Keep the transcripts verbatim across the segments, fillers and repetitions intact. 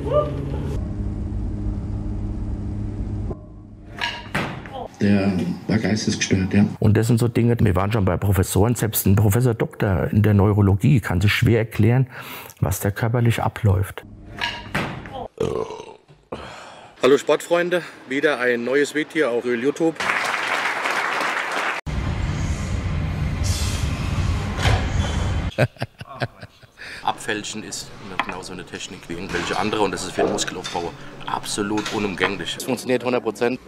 Der war geistesgestört, ja. Und das sind so Dinge, wir waren schon bei Professoren, selbst ein Professor Doktor in der Neurologie kann sich schwer erklären, was da körperlich abläuft. Hallo Sportfreunde, wieder ein neues Video hier auf YouTube. Abfälschen ist genauso eine Technik wie irgendwelche andere und das ist für den Muskelaufbau absolut unumgänglich. Es funktioniert hundert Prozent.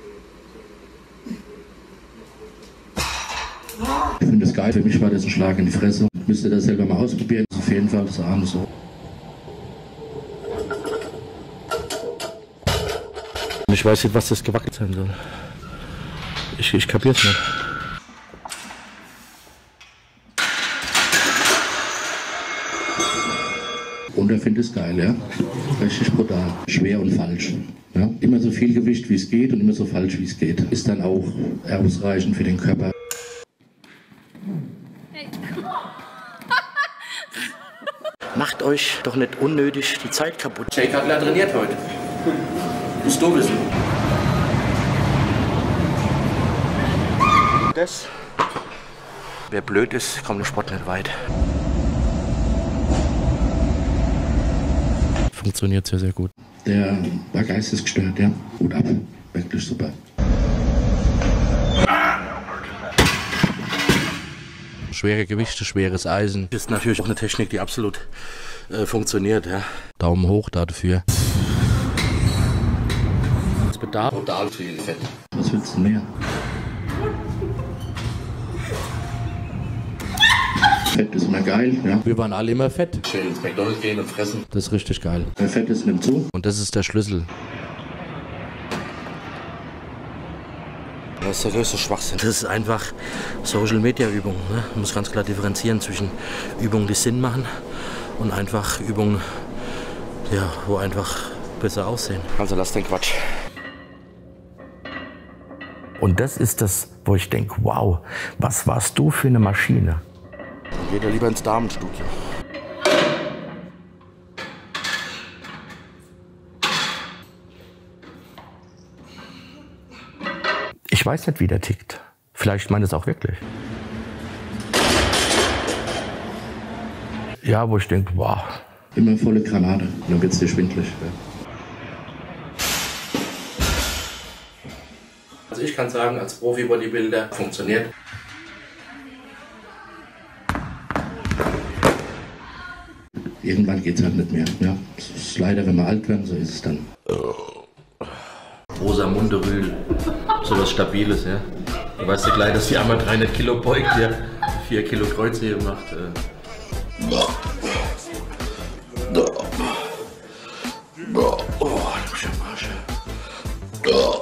Ich finde das geil, für mich war das ein Schlag in die Fresse. Ich müsste das selber mal ausprobieren, das ist auf jeden Fall das Arme so. Ich weiß nicht, was das gewackelt sein soll. Ich, ich kapier's nicht. Und er findet es geil, ja. Richtig brutal. Schwer und falsch. Ja? Immer so viel Gewicht, wie es geht und immer so falsch, wie es geht. Ist dann auch ausreichend für den Körper. Macht euch doch nicht unnötig die Zeit kaputt. Jake Cutler trainiert heute. Musst du wissen. Das. Wer blöd ist, kommt im Sport nicht weit. Funktioniert sehr, sehr gut. Der war geistesgestört, ja. Gut ab. Wirklich super. Schwere Gewichte, schweres Eisen. Das ist natürlich auch eine Technik, die absolut äh, funktioniert. Ja. Daumen hoch dafür. Es bedarf total viel Fett. Was willst du mehr? Fett ist immer geil, ja. Wir waren alle immer fett. Ich will ins McDonald's gehen und fressen. Das ist richtig geil. Der Fett ist nimmt zu. Und das ist der Schlüssel. Das ist der größte Schwachsinn. Das ist einfach Social-Media-Übung. Ne? Man muss ganz klar differenzieren zwischen Übungen, die Sinn machen und einfach Übungen, ja, wo einfach besser aussehen. Also lass den Quatsch. Und das ist das, wo ich denke, wow, was warst du für eine Maschine? Dann geht er lieber ins Damenstudio. Ich weiß nicht, wie der tickt. Vielleicht meint es auch wirklich. Ja, wo ich denke, wow. Immer volle Granate, dann wird es dir schwindelig. Ja. Also ich kann sagen, als Profi-Bodybuilder funktioniert. Irgendwann geht es halt nicht mehr. Ja. Das ist leider, wenn wir alt werden, so ist es dann. Rosamunde Rühl. So was Stabiles, ja. Du weißt ja gleich, dass die einmal dreihundert Kilo beugt, ja. vier Kilo Kreuzheben macht. Äh. Oh, du Arsch.